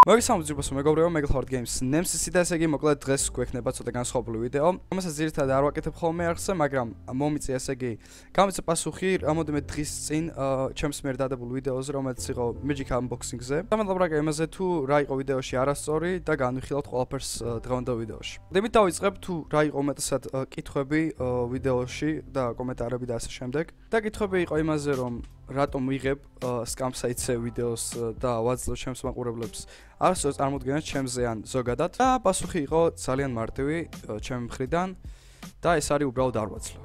მოგესალმებით მეგობრებო, Megalhard Games Nemesis-ი და ესე იგი მოკლედ დღეს გვექნება ცოტა განსხვავებული ვიდეო. რომელსაც ძირითადად არ ვაკეთებ ხოლმე არხზე, მაგრამ მომიწია ესე იგი გამიცა პასუხი რამოდენიმე დღის წინ ჩემს მიერ დადებულ ვიდეოზე, რომელიც იყო Magic Unboxing-ზე. დამატებულად იმაზე თუ რა იყო ვიდეოში არასწორი და განვიხილავთ ყველაფერს დღევანდელ ვიდეოში. დემით დავიწყებ თუ რა იყო უმეტესად კითხვები ვიდეოში და კომენტარები და ასე შემდეგ. და კითხვები იყო იმაზე, რომ რატომ ვიღებ scam site-ზე ვიდეოს და ვაძლევ ჩემს მაყურებლებს არასდროს წარმოდგენას ჩემზე ან ზოგადად და პასუხი იყო ძალიან მარტივი ჩემი მხრიდან და ეს არის უბრალოდ არ ვაძლევ.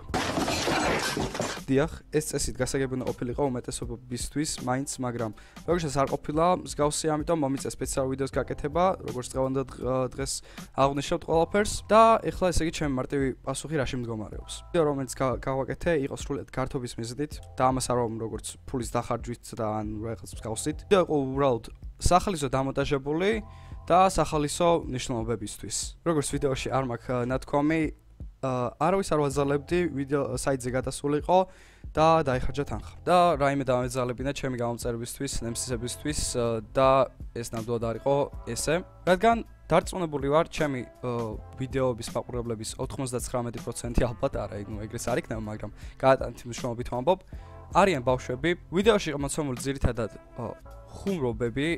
დიახ, ეს წესით გასაგებია ყოფილიყო უმეტესობისთვის, მაინც, მაგრამ როგორც არ ყოფილა მსგავსი, ამიტომ მომიწია სპეციალური ვიდეოს გაკეთება, როგორც დღევანდელ დღეს აღვნიშნავთ ყველაფერს და ეხლა ესე იგი ჩემი მარტივი პასუხი რაში მდგომარეობს. ვიდეო რომელიც გავაკეთე, იყო სრულად გართობის მიზნით და ამას არ ვამბობ როგორც ფულის დახარჯვით და ან რაღაც მსგავსით. ვიდეო იყო უბრალოდ სახალისო დამონტაჟებული და სახალისო ნიშნულობებისთვის. როგორც ვიდეოში არ მაქვს ნათქვამი, არავის არ ვაძალებდი ვიდეო საიტზე გადასულიყო და დაიხარჯა თანხა. და რაიმე დავეძალებინა ჩემი გამომწერებისთვის, ნემსისებისთვის და ეს ნამდვილად არ იყო ესე. რადგან დარწმუნებული ვარ, ჩემი ვიდეოების მაყურებლების 99% ალბათ არა, ну ეგრეც არ იქნება, მაგრამ გაატანით მნიშვნელობით ვამბობ, არიან ბავშვები. ვიდეოში იყო მოცემული ძირითადად ხუმრობები,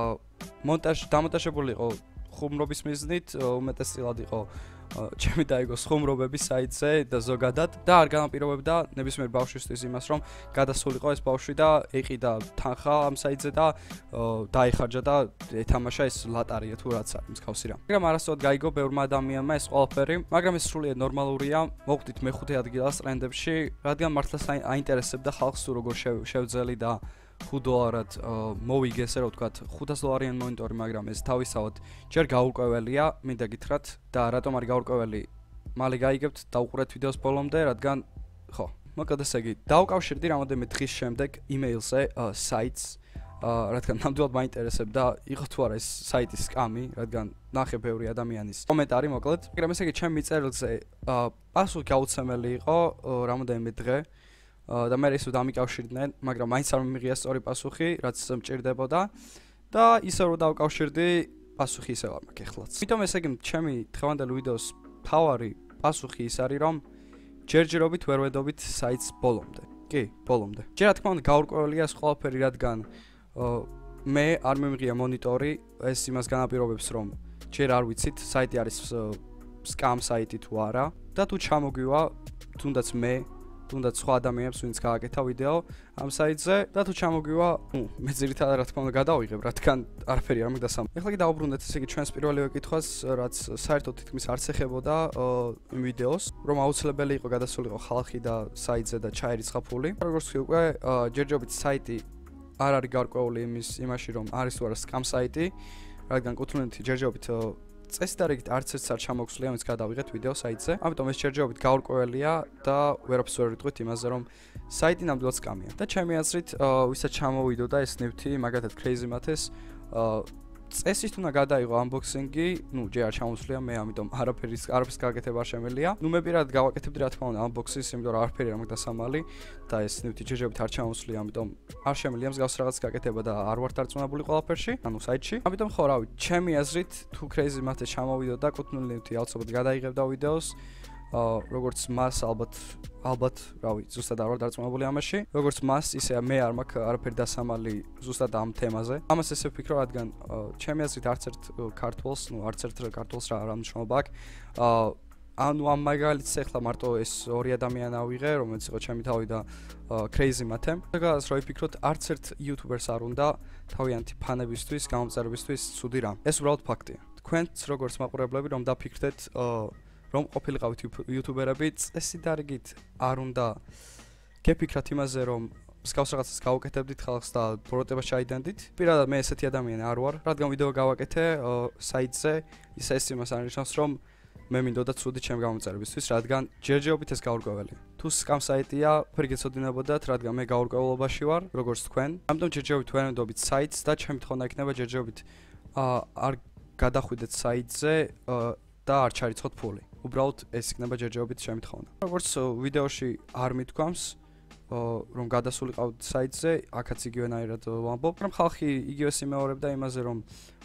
დამონტაჟებული იყო ხუმრობის მიზნით, უმეტესწილად იყო ჩემი დაიგო ხუმრობები საიტზე და ზოგადად და არ განაპირობებდა ნებისმიერ ბავშვისთვის იმას, რომ გადასულიყო ეს ბავშვი და ეყიდა თანხა ამ საიტზე და დაიხარჯა და ეთამაშა ეს ლატარია თუ რაც არის მსგავსი რამ. მაგრამ არასწორად გაიგო ბევრმა ადამიანმა ეს ყველაფერი, მაგრამ ეს სრულიად ნორმალურია. მოხვდით მეხუთე ადგილას ტრენდებში, რადგან მართლაც აინტერესებდა ხალხს თუ როგორ შევძელი და $5 მოვიგე ესე რომ ვთქვათ $500 მონიტორი, მაგრამ ეს თავისთავად ჯერ გაურკვეველია, მინდა გითხრათ და რატომ არის გაურკვეველი? მალე გაიგებთ, დაუყურეთ ვიდეოს ბოლომდე, რადგან ხო, მოკლედ ესე იგი, დავკავშირდი რამოდენიმე დღის შემდეგ email-ზე საიტს, რადგან ნამდვილად მაინტერესებდა, იყო თუ არა ეს საიტის სკამი, რადგან ნახე ბევრი ადამიანის კომენტარი მოკლედ. მაგრამ ესე იგი, ჩემი წერილზე პასუხი გაუცემელი იყო რამოდენიმე დღე. და მე ისევ დამიკავშირდნენ, მაგრამ მაინც არ მიმიღია სწორი პასუხი, რაც მჭირდებოდა და ისევ რომ დავკავშირდი, პასუხი ისევ არ მაქვს ეხლაც. ამიტომ ესე იგი, ჩემი დღევანდელი ვიდეოს მთავარი პასუხი ის არის, რომ ჯერჯერობით ვერ ვედობით საიტს ბოლომდე. კი, ბოლომდე. ჯერ რა თქმა უნდა გაურკვეველია ეს ყველაფერი, რადგან მე არ მიმიღია მონიტორი, ეს იმას განაპირობებს, რომ ჯერ არ ვიცით საიტი არის scam საიტი თუ არა და თუ ჩამოგვივა, თუნდაც მე თუნდაც სხვა ადამიანებს, ვინც გააკეთა ვიდეო ამ საიტზე და თუ ჩამოგვივა, მე ძირითადად რა თქმა უნდა გადავიღებ, რადგან არაფერი არ მაქვს დასამალი. ეხლა კი დავუბრუნდეთ ესე იგი ჩვენს პირველივე კითხვას, რაც საერთოდ თითქმის არ ეხებოდა იმ ვიდეოს, რომ აუცილებელი იყო გადასულიყო ხალხი და საიტზე და ჩაერიცხა ფული. როგორც ვთქვი უკვე, ჯერჯერობით საიტი არ არის გარკვეული იმაში, რომ არის თუ არა scam საიტი, რადგან კუთვნილთი ჯერჯერობით წესდარიგით არც ერთს არ ჩამოგხსლია, ვინც გადავიღეთ ვიდეო საიტზე. ამიტომ ეს ჯერჯერობით გაურკვეველია და ვერაფერს ვერ ვიტყვით იმაზე, რომ საიტი ნამდვილად სკამია. და ჩემი აზრით, ვისაც ჩამოვიდოდა ეს ნივთი, მაგათად Crazy Math-ს, წესით უნდა გადაიღო unboxing-ი, ჯერ არ ჩამოსვლია მე, ამიტომ არაფერს გაკეთება არ შემიძლია. მე პირადად გავაკეთებდი რა თქმა უნდა unboxing-ს, იმიტომ რომ არაფერი არ მაქვს დასამალი და ეს ნივთი ჯერჯერობით არ ჩამოსვლია, ამიტომ არ შემიძლია მსგავს რაღაც გაკეთება და არ ვარ დარწმუნებული ყველაფერში, საიტში. ამიტომ ხო, რავი, ჩემი აზრით, თუ Crazy Math-ს ჩამოვიდოდა კუთვნილი ნივთი, აუცილებლად გადაიღებდა ვიდეოს. როგორც მას ალბათ, რავი, ზუსტად არ ვარ დარწმუნებული ამაში. როგორც მას, ისე მე არ მაქვს არაფერი დასამალი ზუსტად ამ თემაზე. ამას ესე ვფიქრობ, რადგან ჩემი აზრით არც ერთ ქართველს რა მნიშვნელობა აქვს. ანუ ამ მაგალითს ეხლა მარტო ეს ორი ადამიანი ავიღე, რომელიც იყო ჩემი თავი და Crazy Math-ი. ზოგადად რო ვიფიქროთ, არც ერთ YouTuber-ს არ უნდა თავიანთი ფანებისთვის, გამომწერებისთვის ცუდი რამ. ეს უბრალოდ ფაქტია. თქვენც როგორც მაყურებლები რომ დაფიქრდეთ რომ ყოფილიყავით YouTuber-ები, წესიდარიგით არ უნდა გეფიქრათ იმაზე, რომ მსგავს რაღაცას გავუკეთებდით ხალხს და ბროტებას ჩაიდენდით. პირადად მე ესეთი ადამიანი არ ვარ, რადგან ვიდეო გავაკეთე საიტზე, ეს იმას არნიშნავს, რომ მე მინდოდა ცუდი ჩემი გამომწერებისთვის, რადგან ჯერჯერობით ეს გაურკვეველია. თუ scam საიტია, ფერი გეცოდინებოდათ, რადგან მე გაურკვევლობაში ვარ, როგორც თქვენ. ამიტომ ჯერჯერობით ვერ ვენდობით საიტს და ჩემი თხოვნა იქნება ჯერჯერობით არ გადახვიდეთ საიტზე და არ ჩარიცხოთ ფული. უბრალოდ ეს იქნება ჯერჯერობით ჩემი თხოვნა. როგორც ვიდეოში არ მithქვამს, რომ გადასულიყავთ საიტზე, აქაც იგივენაირად ვამბობ, რომ ხალხი იგივეს იმეორებდა იმაზე, რომ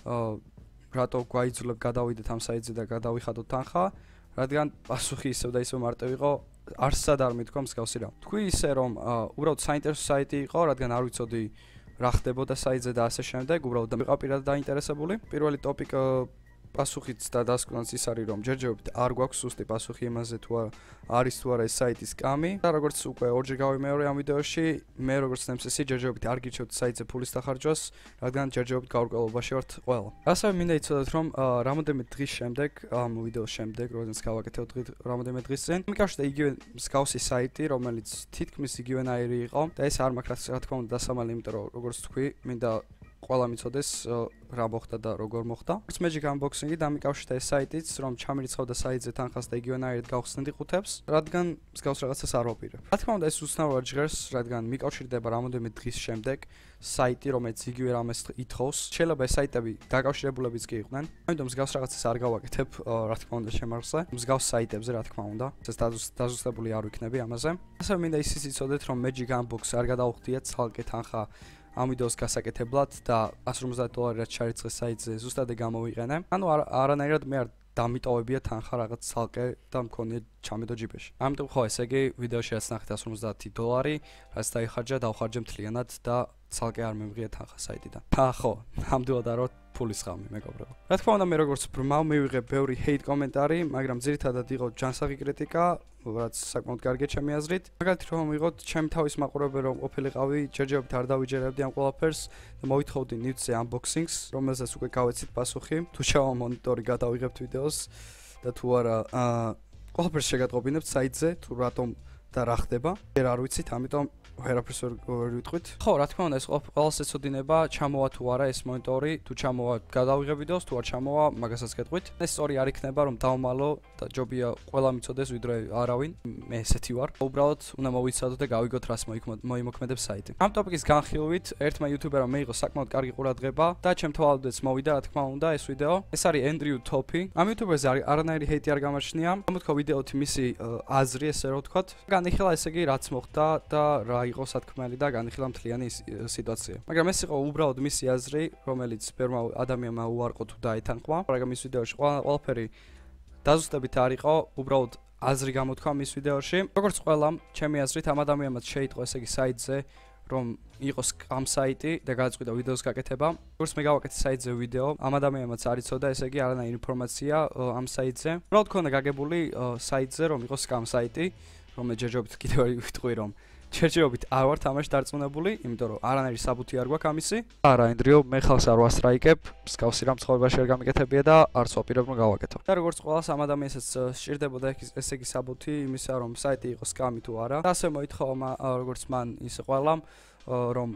რატო გვაიძულებ გადავიდეთ ამ საიტზე და გადავიხადოთ თანხა, რადგან პასუხი ისევ და ისევ მარტივი იყო, არსად არ მithქვა მსგავსი რამ. თქვი ისე, რომ უბრალოდ საინტერესო საიტი იყო, რადგან არ ვიცოდი რა ხდებოდა საიტზე და ასე შემდეგ, უბრალოდ ვიყავ პირადად დაინტერესებული. პირველი ტოპიკ პასუხიც და დასკვნაც ის არის, რომ ჯერჯერობით არ გვაქვს სუსტი პასუხი იმაზე თუ არის თუ არა ეს საიტის სკამი. და როგორც უკვე ორჯერ გავიმეორე ამ ვიდეოში, მე როგორც ნემსესი ჯერჯერობით არ გირჩევთ საიტზე ფულის დახარჯვას, რადგან ჯერჯერობით გაურკვევლობაში ვართ ყველა. ასევე მინდა იცოდეთ, რომ რამოდენიმე დღის შემდეგ, ამ ვიდეოს შემდეგ, როდესაც გავაკეთებ რამოდენიმე დღის წინ, მიკავშირდა იგივე მსგავსი საიტი, რომელიც თითქმის იგივენაირი იყო და ეს არ მაქვს რა თქმა უნდა დასამალი, იმიტომ რომ როგორც თქვი, მინდა ყველა მიცოდეს რა მოხდა და როგორ მოხდა. Magic Unboxing-ი დამიკავშირდა ეს საიტიც, რომ ჩამირიცხავდა საიტზე თანხას და იგივენაირად გავხსნიდი ყუთებს, რადგან მსგავს რაღაცას არ ვაპირებ. რა თქმა უნდა ეს უცნაურად ჟღერს, რადგან მიკავშირდება რამოდენიმე დღის შემდეგ საიტი, რომელიც იგივე რამეს ითხოვს. შეიძლება ეს საიტები დაკავშირებულებიც კი იყვნენ. ამიტომ მსგავს რაღაცას არ გავაკეთებ, რა თქმა უნდა შემარხზე. მსგავს საიტებზე რა თქმა უნდა. ეს დაზუსტებული არ ვიქნები ამაზე. ასევე მინდა ისიც იცოდეთ, რომ Magic Unbox არ გადაუხდია ცალკე თანხა ამ ვიდეოს გასაკეთებლად და $150 რაც ჩარიცხეს საიტზე ზუსტად გამოვიყენე. ანუ არანაირად მე არ დამიტოვებია თანხა რაღაც ცალკე და მქონია ჩამედო ჯიბეში. ამიტომ ხო ესე იგი ვიდეოში რაც ნახეთ $150, რაც დაიხარჯა, დავხარჯე მთლიანად და ცალკე არ მემღია თანხა საიტიდან. ხო, ნამდვილად არ ვარ ფულის ღამი, მეგობრებო. რა თქმა უნდა მე როგორც ბრმავ მივიღე ბევრი hate კომენტარი, მაგრამ ძირითადად იყო ჯანსაღი კრიტიკა, რაც საკმაოდ კარგია ჩემი აზრით. მაგალითად რომ ვიღოთ ჩემი თავის მაყურებელი რომ ყოფილიყავი, ჯერჯერობით არ დავიჯერებდი ამ ყველაფერს და მოვითხოვდი ნივთზე unboxings, რომელზეც უკვე გავეცით პასუხი. თუ ჩავა მონიტორი გადავიღებთ ვიდეოს და თუ არა ყველაფერს შეგატყობინებთ საიტზე, თუ რატომ და რა ხდება. ვერ არ ვიცით, ამიტომ ვერაფერს ვერ ვიტყვით. ხო, რა თქმა უნდა, ეს ყველას ეცოდინება, ჩამოვა თუ არა ეს მონიტორი, თუ ჩამოვა გადავიღებ ვიდეოს, თუ არ ჩამოვა, მაგასაც გეტყვით. ეს სწორი არ იქნება, რომ დავმალო და ჯობია ყველა მიცოდეს, ვიდრე არავინ. მე ესეთი ვარ. უბრალოდ უნდა მოვიცადოთ და გავიგოთ რას მოიმოქმედებს საიტი. ამ ტოპიკის განხილვით, ერთმა იუთუბერმა მეიღო საკმაოდ კარგი ყურადღება და ჩემ თვალებზეც მოვიდა, რა თქმა უნდა, ეს ვიდეო. ეს არის Andrew Topi. ამ იუთუბერზე არანაირი ჰეიტი არ გამარჩნია. გამოთქვა ვიდეოთი მისი აზრი, ესე რომ ვთქვათ. განიხილა ესე იგი რაც მოხდა და რა იყო სათქმელი და განიხილა მთლიანი სიტუაცია. მაგრამ ეს იყო უბრალოდ მისი აზრი, რომელიც ბევრმა ადამიანმა უარყო თუ დაეთანხმა. მაგრამ მის ვიდეოში ყველაფერი დაზუსტებით არ იყო, უბრალოდ აზრი გამოთქვა მის ვიდეოში. როგორც ყველამ, ჩემი აზრით ამ ადამიანმაც შეიტყო ესე იგი საიტზე, რომ იყოს ამ საიტი და გადაწყვიტა ვიდეოს გაკეთება. როგორც მე გავაკეთე საიტზე ვიდეო, ამ ადამიანმაც არ იცოდა ესე იგი არანაირი ინფორმაცია ამ საიტზე. უბრალოდ ქონდა გაგებული საიტზე, რომ იყოს სკამ საიტი, რომელიც ჯერჯერობით კიდევ ვიტყვი რომ ჯერჯერობით არ ვარ თამაში დარწმუნებული, იმიტომ რომ არანაირი საბუთი არ გვაქვს ამისი. არა, ენდრიო, მე ხალხს არ ვასტრაიკებ, მსგავსი რამ ცხოვრებაში არ გამიკეთებია და არც ვაპირებ რომ გავაკეთო. და როგორც ყველას ამ ადამიანსაც სჭირდებოდა ესე იგი საბუთი იმისა, რომ საიტი იყოს სკამი თუ არა. და ასე მოითხოვა როგორც მან, ისე ყველამ, რომ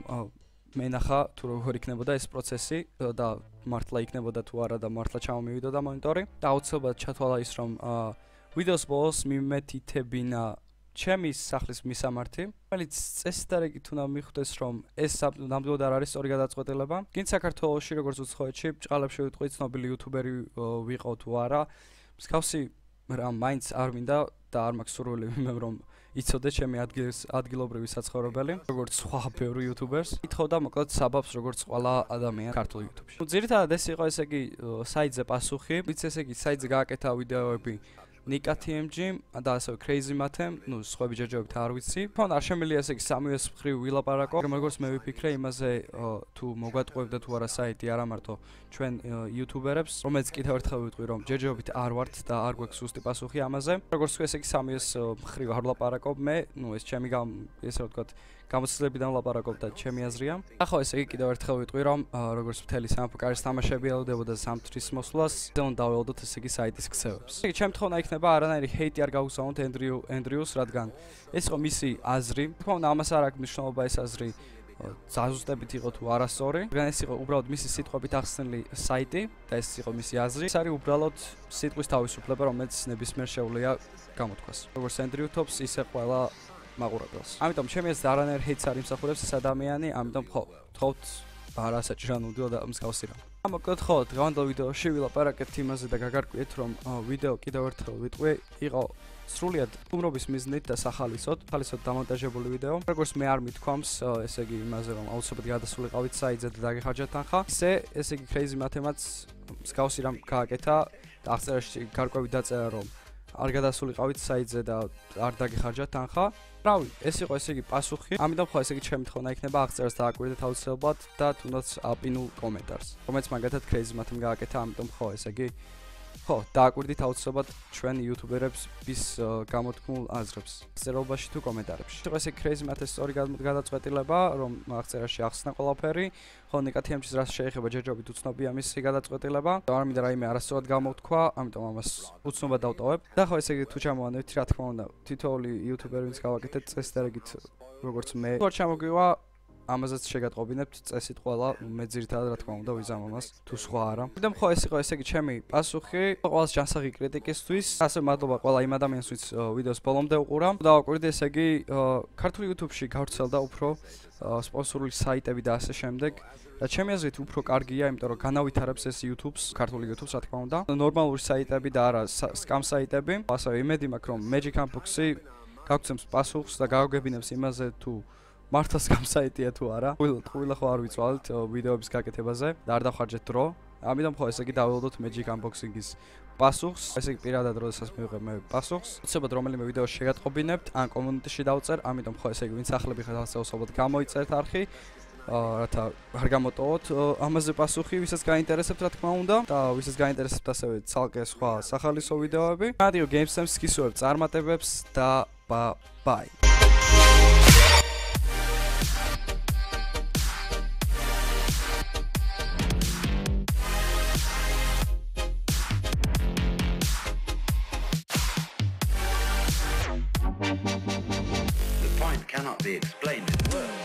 მენახა თუ როგორ იქნებოდა ეს პროცესი და მართლა იქნებოდა თუ არა და მართლა ჩამომივიდოდა მონიტორი. და აუცილებლად ჩათვალა ის, რომ ვიდეოს ბოლოს მიმეთითებინა ჩემი სახლის მისამართი, რომელიც წესდარეგით უნდა მიხვდეს, რომ ეს ნამდვილად არ არის სწორი გადაწყვეტილება. გინც საქართველოში, როგორც უცხოეთში, ბჭყალებში ვიტყვი, ცნობილი იუთუბერი ვიყო თუ არა, მსგავსი რამ მაინც არ მინდა და არ მაქვს სურვილი რომ იცოდე ჩემი ადგილობრივი საცხოვრებელი, როგორც სხვა ბევრი იუთუბერს. ითხოვდა მოკლედ საბაბს, როგორც ყველა ადამიანი ქართულ იუთუბში. ძირითადად ეს იყო ესე იგი საიტზე პასუხი, ვიც ესე იგი საიტზე გააკეთა ვიდეოები Nika TMG და ასევე Crazy Math-ემ, ნუ სხვები ჯერჯერობით არ ვიცი. თქონ არ შემიძლია ესე იგი სამივეს მხრივ ვილაპარაკო, როგორც მე ვიფიქრე იმაზე თუ მოგვატყუებდა თუ არა საიტი, არა მარტო ჩვენ იუთუბერებს, რომელიც კიდევ ერთხელ ვიტყვი რომ ჯერჯერობით არ ვართ და არ გვაქვს ზუსტი პასუხი ამაზე. როგორც თქვი ესე იგი სამივეს მხრივ არ ვლაპარაკობ მე, ნუ ეს ჩემი ესე რომ ვთქვათ გამოცდილებიდან ვლაპარაკობ და ჩემი აზრია. ახლა ესე იგი კიდევ ერთხელ ვიტყვი რომ როგორც მთელი სამფკარის თამაშები ელოდებოდა სამთრის მოსვლას, ზონ დაველოდოთ ესე იგი საიტის ქცევებს. ესე იგი ჩემ თხოვნა იქნება არანაირი ჰეიტი არ გავუსაუნთ Andrews, რადგან ეს იყო მისი აზრი. თქო უნდა ამას არ აქვს მნიშვნელობა ეს აზრი ზაზუსტებით იყო თუ არასწორი. რადგან ეს იყო უბრალოდ მისი სიტყვებით ახსნილი საიტი და ეს იყო მისი აზრი. ეს არის უბრალოდ სიტყვის თავისუფლება, რომელიც ნებისმიერ შეუძლია გამოთქვას. როგორც Andrew Tops, ისე ყველა მაყურებელს. ამიტომ ჩემი აზრით არანაირ ჰეიტს არ იმსახურებს ეს ადამიანი, ამიტომ ხო, თხოვთ არა საჭირო ნუდიო და მსგავსი რამ. მოკლედ ხო, დღევანდელ ვიდეოში ვილაპარაკებთ იმაზე და გაგარკვიეთ, რომ ვიდეო კიდევ ერთხელ ვიტყვი, იყო სრულიად სტუმრობის მიზნით და სახალისოდ დამონტაჟებული ვიდეო. როგორც მე არ მithქვამს, ესე იგი იმაზე, რომ აუცილებლად გადასულიყავით საიტზე და დაგეხარჯათ თანხა. ესე იგი crazy mathematics მსგავსი რამ გააკეთა და აღწერაში გარკვევით დაწერა, რომ არ გადასულიყავით საიტზე და არ დაგეხარჯათ თანხა. რავი, ეს იყო ესე იგი პასუხი. ამიტომ ხო ესე იგი ჩემი თხოვნა იქნება აღწერას დააკვირდეთ აუცილებლად და თუნდაც აპინულ კომენტარს. რომელიც მაგათად crazy math-მა გააკეთა, ამიტომ ხო ესე იგი ხო, დააკვირდით აუცილებლად ჩვენ იუთუბერებს ვის გამოთქმულ აზრებს. წერილობაში თუ კომენტარებში. იყო ესე crazy math-ის სწორი გადაწყვეტილება, რომ აღწერაში ახსნა ყველაფერი. ხო, ნიკათიამჩის რაც შეეხება ჯერჯერობით უცნობია მისი გადაწყვეტილება. არ მინდა რაიმე არასწორად გამოვთქვა, ამიტომ ამას უცნობად დავტოვებ. და ხო ესე იგი თუ ჩამოვანებთ, რა თქმა უნდა, თითოეული იუთუბერი ვინც გავაკეთეთ წესდერეგით როგორც მე. თუ არ ჩამოგვივა ამაზეც შეგატყობინებთ წესით ყველა, მე ძირითადად რა თქმა უნდა ვიზამ ამას, თუ სხვა არა. და ხო ეს იყო ესე იგი ჩემი პასუხი ყველას ჯანსაღი კრიტიკისთვის. ასე მადლობა ყველა იმ ადამიანს, ვინც ვიდეოს ბოლომდე უყურა. დავაკვირდი ესე იგი ქართულ YouTube-ში გავრცელდა უფრო სპონსორული საიტები და ასე შემდეგ. და ჩემი აზრით უფრო კარგია, იმიტომ რომ განავითარებს ეს YouTube-ს, ქართული YouTube-ს რა თქმა უნდა. ნორმალური საიტები და არა სკამ საიტები. ასევე იმედი მაქვს, რომ Magic Unbox-ი გაგცემს პასუხს და გააგებინებს იმაზე თუ მართლა სკამ საიტია თუ არა. ყველა ხო არ ვიცვალთ ვიდეოების გაკეთებაზე და არ დავხარჯეთ დრო. ამიტომ ხო ესე იგი დავველოდოთ Magic Unboxing-ის პასუხს. ესე იგი პირადად როდესაც მივიღებ მე პასუხს, უცებად რომელიმე ვიდეოს შეგატყობინებთ ან კომუნიტეტში დავწერ. ამიტომ ხო ესე იგი ვინც ახლები ხართ ახსოვსობთ გამოიწერთ არხი. რათა არ გამოტოვოთ ამაზე პასუხი, ვისაც გაინტერესებთ რა თქმა უნდა და ვისაც გაინტერესებთ ასევე ცალკე სხვა სახალისო ვიდეოები. Radio Games-ს გისურვებ წარმატებებს და bye. The point cannot be explained in words.